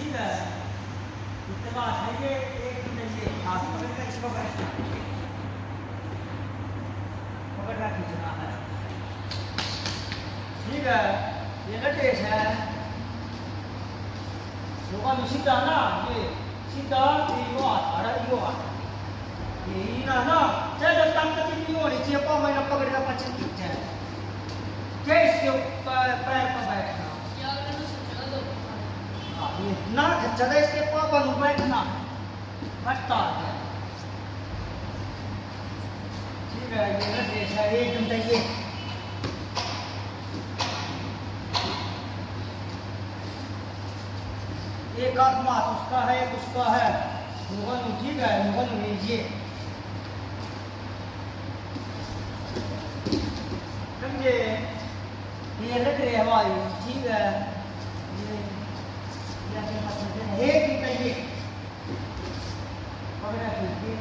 ठीक है। इसके बाद है ये एक ये हाथ पकड़ कर इसको पकड़ कर खींचना है। ठीक है, ये लटेश है। लोगों सीधा ना ये सीधा यो आता यो आता ये ना चलो तंग की नहीं होनी चाहिए। पाँव में पकड़ कर पीछे खींचे कैसे पैर पर बैठना ना खच्चा इसके पापा को बैठना बैठता है। ठीक है, ये लटेश है एकदम चाहिए। एक आत्मा उसका है एक उसका है। मुगल ठीक है, मुगल लीजिए समझे। ये लग रही है हमारी ठीक है। ये ठीक है ये पकड़ा कीजिए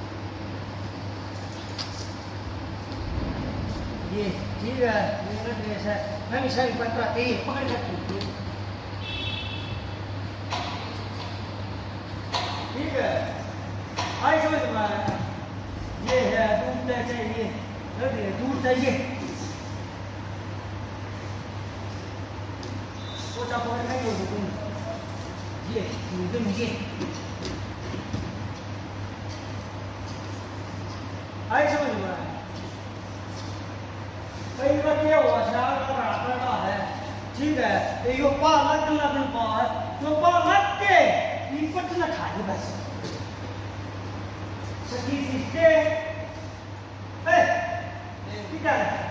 ये ठीक है। ये लग रही है मैं मिसाल पकड़ा पकड़ कर कीजिए ठीक है। आई समझ में आया। ये है दूध चाहिए दूध चाहिए वो पकड़ नहीं हो सकती ये आई समझ में आया। कई बार क्या हुआ करना है ठीक है। तो यो पा मत लगन पा तो पा मत के इपट न खा दे बस सकी सिस्टे ए क्या है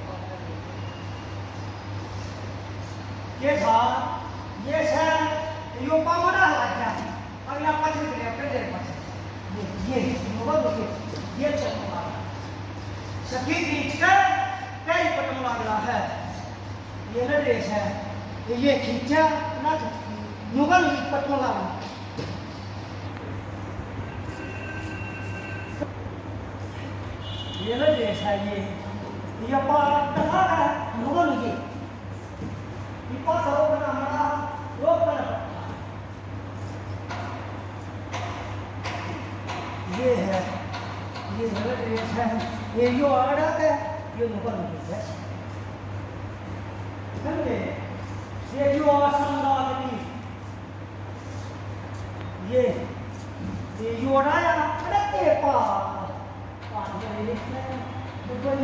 ये था ये सर यो पावना है अब यहाँ पास फिर पास ये ये चलना सभी बीच का कई पटम लग रहा है। ये लटेश है ये खींचा ना मुगल पटम लगा ये लटेश है ये पास है मुगल ये पास रोकना हमारा रोकना ये है ये लटेश है ये यो आड़ा है ये मुगल है समझे। ये जो असंगागनी ये आड़ा अरे के पास ये दुबई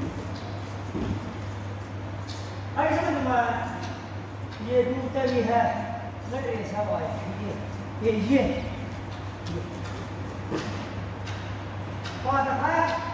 आई समझ में। ये दूध तली है लटेश है भाई ये पास है